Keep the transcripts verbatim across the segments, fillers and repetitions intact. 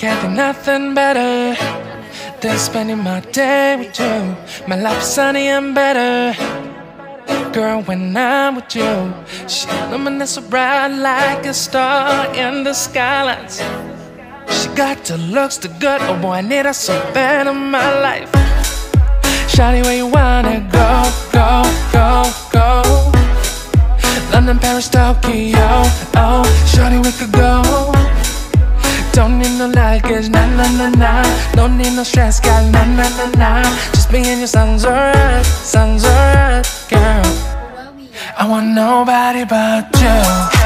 can't think nothing better than spending my day with you. My life is sunny and better, girl, when I'm with you. She illuminates so bright like a star in the skylines. She got the looks, the good, oh boy, I need her so bad in my life. Shawty, where you wanna go, go, go, go? London, Paris, Tokyo, oh, shawty, we could go. Don't need no luggage, nah, nah, nah, nah. Don't need no stress, girl, nah, nah, nah, nah. Just me and your sounds alright, sounds alright, girl. I want nobody but you.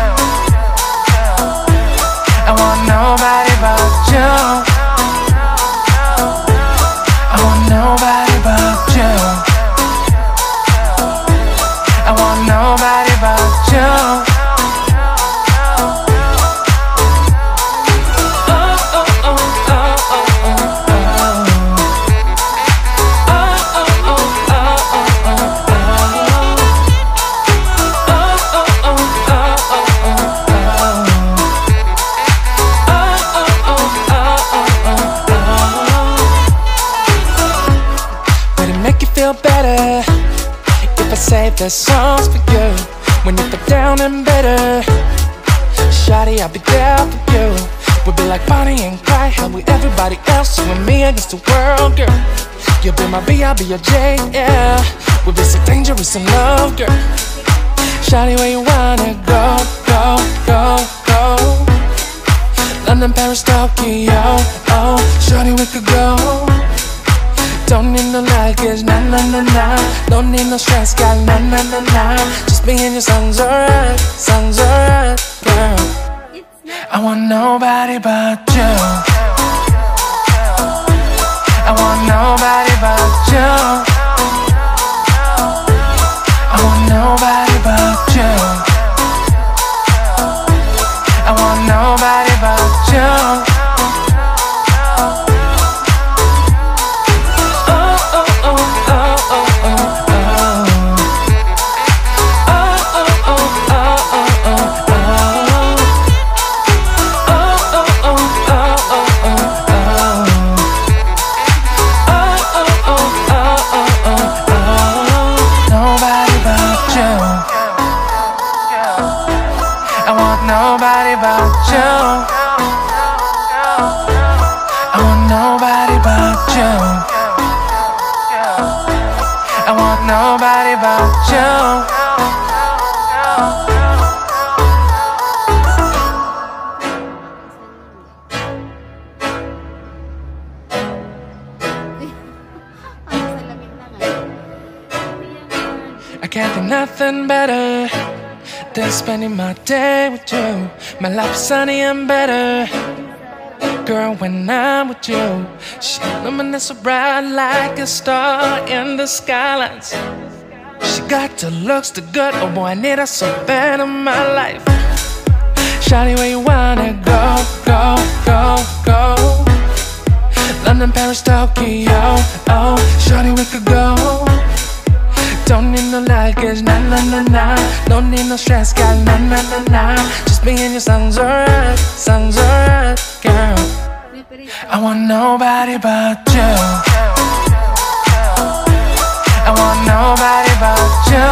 I want nobody but you. I want nobody but you. I want nobody but you. Feel better if I save the songs for you. When you feel down and bitter, shawty, I'll be there for you. We'll be like Bonnie and Clyde, how we everybody else, you and me against the world, girl. You'll be my B, I'll be your J, yeah. We'll be so dangerous in love, girl. Shawty, where you wanna go, go, go, go? London, Paris, Tokyo, oh, shawty, we could go. Don't need no luggage, nah, nah, nah, nah. Don't need no stress, girl, nah, nah, nah, nah. Just me and your sounds alright, sounds alright, girl. I want nobody but you. I want nobody but you. I want nobody but you. I want nobody but you. Nobody but you. I want nobody but you. I want nobody but you. I can't think nothing better than spending my day with you. My life is sunny and better, girl, when I'm with you. She illuminates so bright like a star in the skylines. She got the looks, the good, oh boy, I need her so bad in my life. Shawty, where you wanna go, go, go, go? London, Paris, Tokyo, oh, shawty, we could go. Don't need no luggage, nah, nah, nah, nah. Don't need no stress, girl, nah, nah, nah, nah. Just me and your sounds alright, sounds alright, girl. I want nobody but you. I want nobody but you.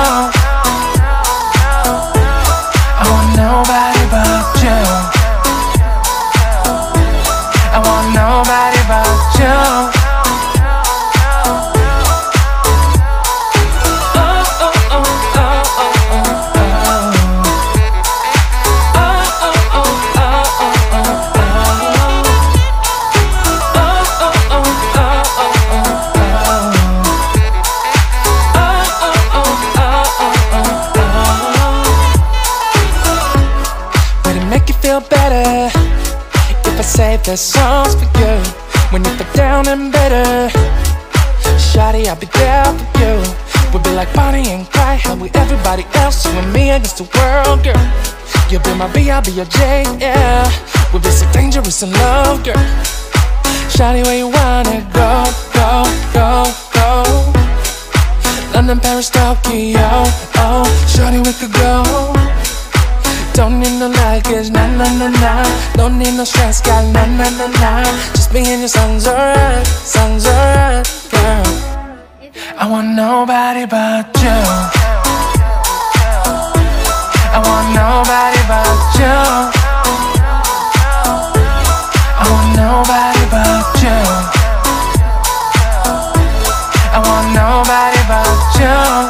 I want nobody but you. I want nobody but you. Feel better if I save the songs for you. When you feel down and bitter, shawty, I'll be there for you. We'll be like Bonnie and Clyde, how we everybody else, you and me against the world, girl. You'll be my B, I'll be your J, yeah. We'll be so dangerous in love, girl. Shawty, where you wanna go, go, go, go? London, Paris, Tokyo, oh, shawty, we could go. Don't need no luggage. like it's na na na na. Don't need no stress, got na na na na. Just me and your songs alright, songs alright, girl. I want nobody but you. I want nobody but you. I want nobody but you. I want nobody but you.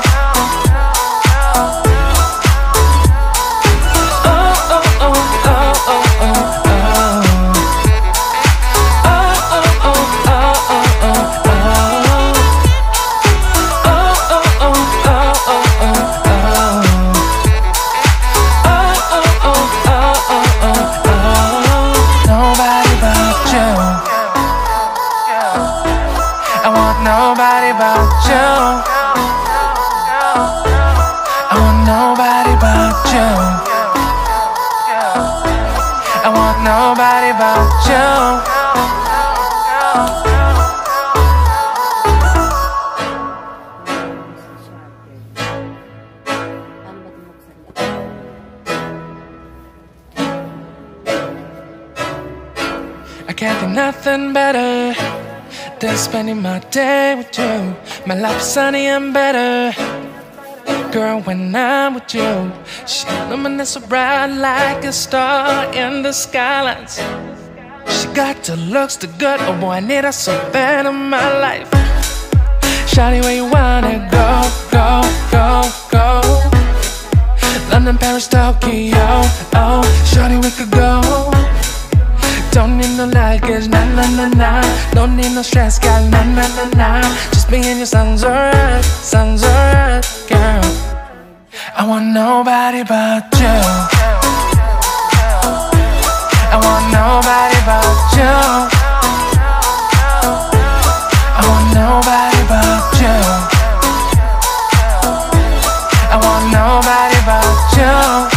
Nobody but you. I want nobody but you. I want nobody but you. I can't think nothing better than spending my day with you. My life is sunny and better, girl, when I'm with you. She luminous so bright like a star in the skylines. She got the looks, the good, oh boy, I need her so bad in my life. Shawty, where you wanna go, go, go, go? London, Paris, Tokyo, oh, shawty, we could go. Don't need no luggage, na na na na. Don't need no stress, got na na na na. Just me and your songs alright, songs alright, girl. I want nobody but you. I want nobody but you. I want nobody but you. I want nobody but you.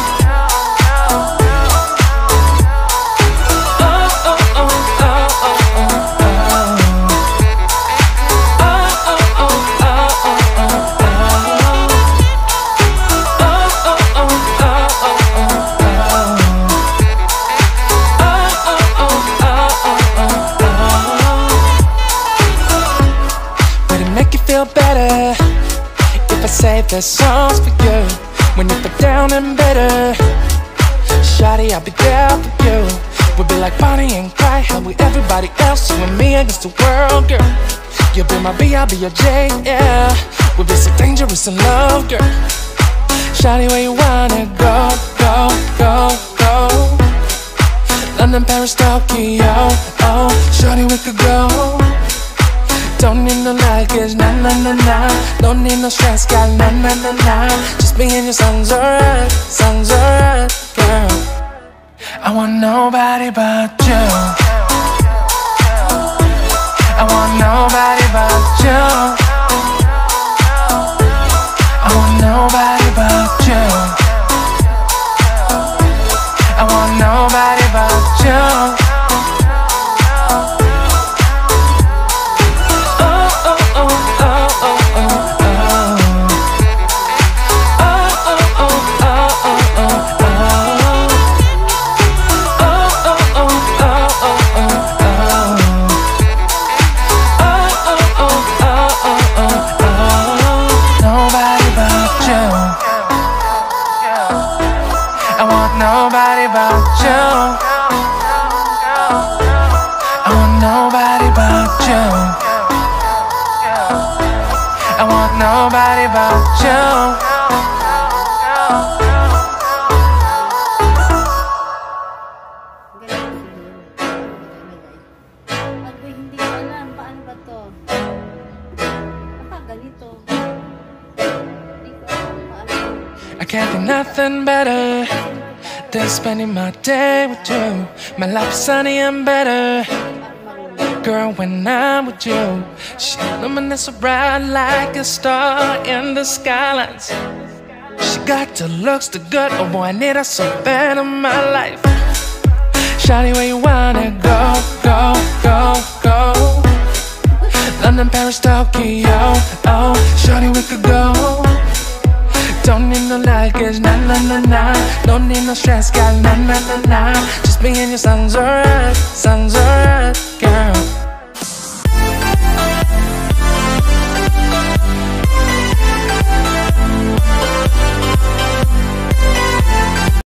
Feel better if I say the songs for you. When you feel down and bitter, shawty, I'll be there for you. We'll be like Bonnie and Clyde, how with everybody else, you and me against the world, girl. You'll be my B, I'll be your J, yeah. We'll be so dangerous in love, girl. Shawty, where you wanna go, go, go, go? London, Paris, Tokyo, oh, shawty, we could go. Don't need no luggage, na na na na. Don't need no stress, got na na na na. Just me and your songs alright, songs alright, girl. I want nobody but you. I want nobody but you. I want nobody but you. I want nobody but you. Nobody but you. I want nobody but you. I want nobody but you. Hindi ko alam paano ba to. Baka ganito. I can't think nothing better than spending my day with you. My life is sunny and better, girl, when I'm with you. She luminous so bright like a star in the skylines. She got the looks, the good, oh boy, I need her so bad in my life. Shawty, where you wanna go, go, go, go? London, Paris, Tokyo, oh, shawty, we could go. Don't need no light. like it's na na na na. Don't need no stress, got na na na na. Just me and you sounds alright, sounds alright.